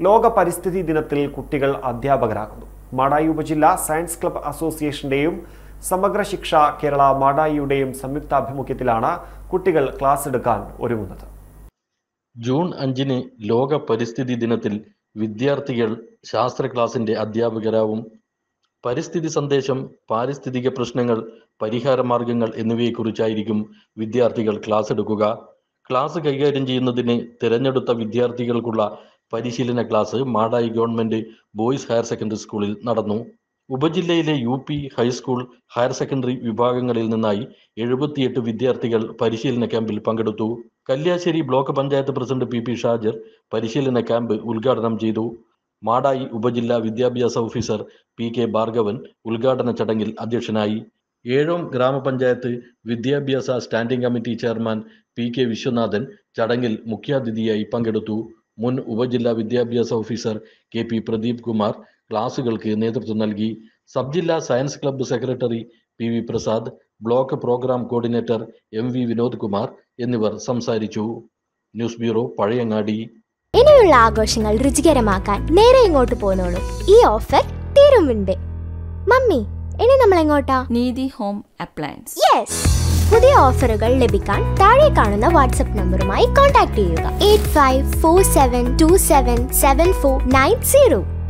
ലോക പരിസ്ഥിതി ദിനത്തിൽ കുട്ടികൾ അധ്യാപകരാകുന്നു. മാടായി ഉപജില്ലാ സയൻസ് ക്ലബ് അസോസിയേഷന്റെയും സമഗ്ര ശിക്ഷ കേരള മാടായിയുടെയും സംയുക്താഭിമുഖ്യത്തിലാണ് കുട്ടികൾ ക്ലാസ് എടുക്കാൻ ഒരുങ്ങുന്നത്. ജൂൺ 5 ലോക പരിസ്ഥിതി ദിനത്തിൽ വിദ്യാർത്ഥികൾ ശാസ്ത്ര ക്ലാസിന്റെ അധ്യാപകരാവും. പരിസ്ഥിതി സന്ദേശം, പാരിസ്ഥിതിക പ്രശ്നങ്ങൾ, പരിഹാര മാർഗങ്ങൾ എന്നിവയെക്കുറിച്ചായിരിക്കും വിദ്യാർത്ഥികൾ ക്ലാസ് എടുക്കുക. ക്ലാസ് കൈകാര്യം ചെയ്യുന്നതിന് തിരഞ്ഞെടുത്ത വിദ്യാർത്ഥികൾക്കുള്ള പരിശീലന class Madayi government boys higher secondary സ്കൂളിൽ നടന്നു. ഉപജില്ലയിലെ UP ഹൈസ്കൂൾ, ഹയർ സെക്കൻഡറി വിഭാഗങ്ങളിൽ നിന്നായി 78 വിദ്യാർത്ഥികൾ പരിശീലന ക്യാമ്പിൽ പങ്കെടുത്തു. Kalliasseri block panchayat president PP Shajar പരിശീലന ക്യാമ്പ് ഉദ്ഘാടനം ചെയ്തു. മാടായി ഉപജില്ലാ വിദ്യാഭ്യാസ ഓഫീസർ PK ഭാർഗവൻ ഉദ്ഘാടന ചടങ്ങിൽ അധ്യക്ഷനായി. ഏഴോം ഗ്രാമപഞ്ചായത്ത് വിദ്യാഭ്യാസ standing committee chairman PK Viswanathan ചടങ്ങിൽ മുഖ്യാതിഥിയായി പങ്കെടുത്തു. മുൻ ഉപജില്ലാ വിദ്യാഭ്യാസ ഓഫീസർ KP പ്രദീപ് കുമാർ ക്ലാസുകൾക്ക് നേതൃത്വം നൽകി. സബ് ജില്ലാ science club secretary PV Prasad, block programme coordinator MV Vinod Kumar എന്നിവർ സംസാരിച്ചു. News bureau, Pazhayangadi. ഇനിയുള്ള ആഘോഷങ്ങൾ രുചികരമാക്കാൻ നേരെ ഇങ്ങോട്ട് പോന്നോളൂ. ഈ ഓഫർ തീരും മുൻപേ. മമ്മി, ഇനി നമ്മൾ എങ്ങോട്ടാ? നീതി ഹോം അപ്ലയൻസ്. യെസ്, പുതിയ ഓഫറുകൾ ലഭിക്കാൻ താഴെ കാണുന്ന വാട്സ്ആപ്പ് നമ്പറുമായി കോൺടാക്ട് ചെയ്യുക. 8547277490.